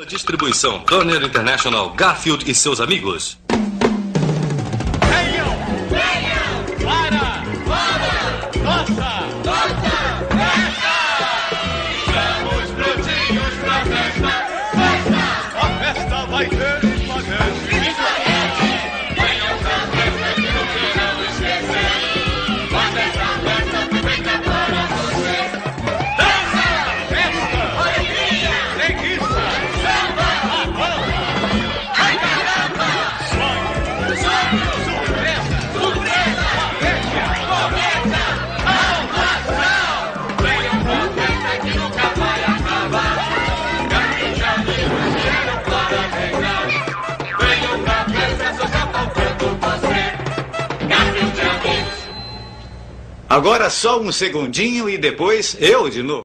Distribuição Turner International, Garfield e seus amigos. Venham! Para! Nossa! Festa! Estamos prontinhos pra festa! A festa vai ter espaguete! Venham pra festa que não queiram esquecer! Mas essa festa feita para você! Dança! Festa! Alegria! Preguiça! Samba! A banda! Ai caramba! Sonho! Surpresa! Comédia! Salvação! Venham pra festa que nunca vai acabar! Garfield e amigos vieram para reinar! Venham pra festa, só está faltando você! Garfield e amigos! Agora só um segundinho e depois eu de novo.